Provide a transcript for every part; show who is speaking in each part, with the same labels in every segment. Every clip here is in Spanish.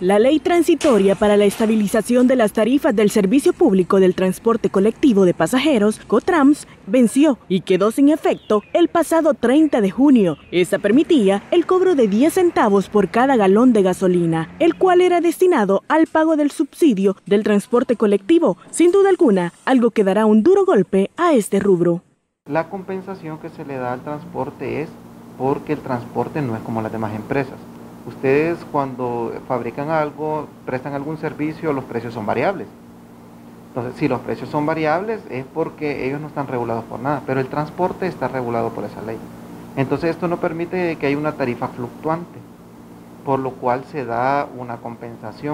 Speaker 1: La Ley Transitoria para la Estabilización de las Tarifas del Servicio Público del Transporte Colectivo de Pasajeros, COTRANS, venció y quedó sin efecto el pasado 30 de junio. Esta permitía el cobro de 10 centavos por cada galón de gasolina, el cual era destinado al pago del subsidio del transporte colectivo. Sin duda alguna, algo que dará un duro golpe a este rubro.
Speaker 2: La compensación que se le da al transporte es porque el transporte no es como las demás empresas. Ustedes cuando fabrican algo, prestan algún servicio, los precios son variables. Entonces, si los precios son variables es porque ellos no están regulados por nada, pero el transporte está regulado por esa ley. Entonces, esto no permite que haya una tarifa fluctuante, por lo cual se da una compensación.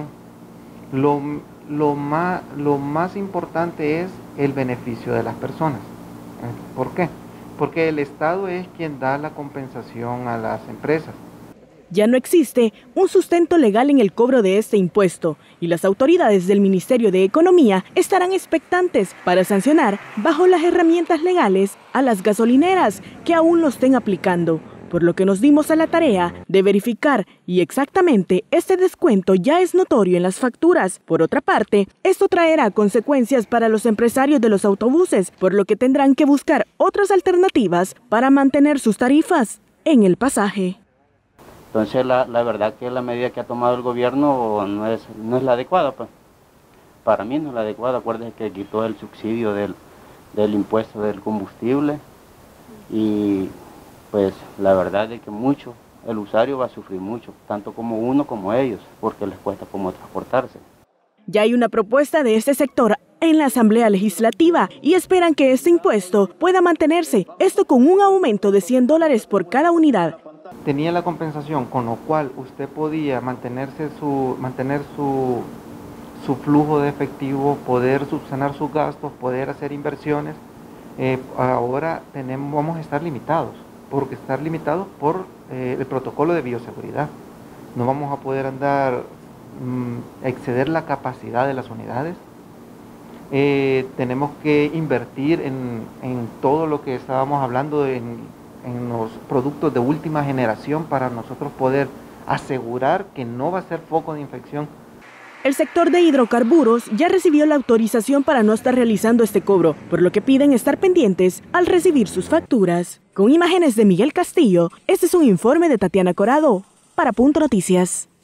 Speaker 2: Lo más importante es el beneficio de las personas. ¿Por qué? Porque el Estado es quien da la compensación a las empresas.
Speaker 1: Ya no existe un sustento legal en el cobro de este impuesto y las autoridades del Ministerio de Economía estarán expectantes para sancionar bajo las herramientas legales a las gasolineras que aún lo estén aplicando, por lo que nos dimos a la tarea de verificar y exactamente este descuento ya es notorio en las facturas. Por otra parte, esto traerá consecuencias para los empresarios de los autobuses, por lo que tendrán que buscar otras alternativas para mantener sus tarifas en el pasaje.
Speaker 3: Entonces la verdad que la medida que ha tomado el gobierno no es la adecuada, pues. Para mí no es la adecuada. Acuérdense que quitó el subsidio del impuesto del combustible y pues la verdad es que el usuario va a sufrir mucho, tanto como uno como ellos, porque les cuesta como transportarse.
Speaker 1: Ya hay una propuesta de este sector en la Asamblea Legislativa y esperan que este impuesto pueda mantenerse, esto con un aumento de $100 por cada unidad.
Speaker 2: Tenía la compensación, con lo cual usted podía mantener su flujo de efectivo, poder subsanar sus gastos, poder hacer inversiones. Ahora vamos a estar limitados, por el protocolo de bioseguridad. No vamos a poder exceder la capacidad de las unidades. Tenemos que invertir en todo lo que estábamos hablando en los productos de última generación para nosotros poder asegurar que no va a ser foco de infección.
Speaker 1: El sector de hidrocarburos ya recibió la autorización para no estar realizando este cobro, por lo que piden estar pendientes al recibir sus facturas. Con imágenes de Miguel Castillo, este es un informe de Tatiana Corado para Punto Noticias.